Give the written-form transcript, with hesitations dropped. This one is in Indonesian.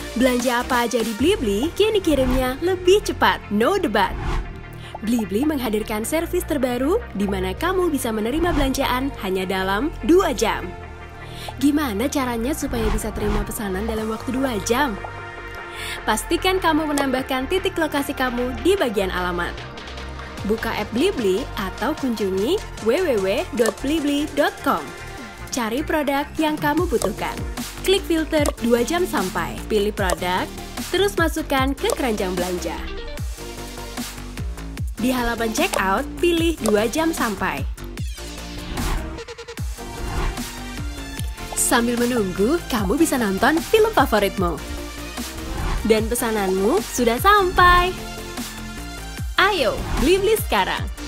Belanja apa aja di Blibli, kini kirimnya lebih cepat, no debat. Blibli menghadirkan servis terbaru di mana kamu bisa menerima belanjaan hanya dalam 2 jam. Gimana caranya supaya bisa terima pesanan dalam waktu 2 jam? Pastikan kamu menambahkan titik lokasi kamu di bagian alamat. Buka app Blibli atau kunjungi www.blibli.com. Cari produk yang kamu butuhkan. Klik filter 2 jam sampai. Pilih produk, terus masukkan ke keranjang belanja. Di halaman checkout, pilih 2 jam sampai. Sambil menunggu, kamu bisa nonton film favoritmu. Dan pesananmu sudah sampai. Ayo, Blibli sekarang!